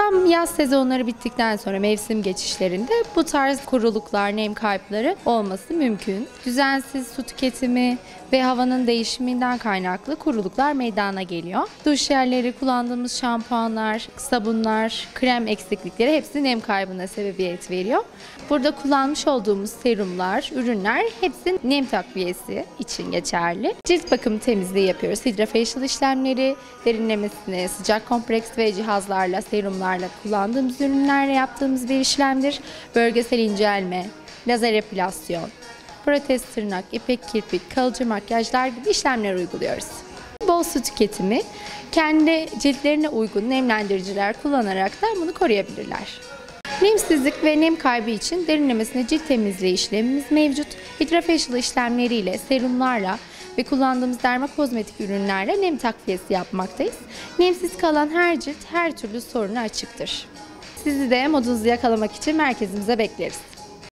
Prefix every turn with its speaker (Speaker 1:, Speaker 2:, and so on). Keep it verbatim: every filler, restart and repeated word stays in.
Speaker 1: Tam yaz sezonları bittikten sonra mevsim geçişlerinde bu tarz kuruluklar, nem kaybları olması mümkün. Düzensiz su tüketimi ve havanın değişiminden kaynaklı kuruluklar meydana geliyor. Duş jelleri, kullandığımız şampuanlar, sabunlar, krem eksiklikleri hepsi nem kaybına sebebiyet veriyor. Burada kullanmış olduğumuz serumlar, ürünler hepsi nem takviyesi için geçerli. Cilt bakım temizliği yapıyoruz. Hydrofacial işlemleri, derinlemesine sıcak kompreks ve cihazlarla, serumlarla kullandığımız ürünlerle yaptığımız bir işlemdir. Bölgesel incelme, lazer epilasyon, protez tırnak, ipek kirpik, kalıcı makyajlar gibi işlemler uyguluyoruz. Bol su tüketimi, kendi ciltlerine uygun nemlendiriciler kullanarak da bunu koruyabilirler. Nemsizlik ve nem kaybı için derinlemesine cilt temizliği işlemimiz mevcut. Hydrofacial işlemleriyle, serumlarla ve kullandığımız dermakozmetik ürünlerle nem takviyesi yapmaktayız. Nemsiz kalan her cilt her türlü soruna açıktır. Sizi de modunuzu yakalamak için merkezimize bekleriz.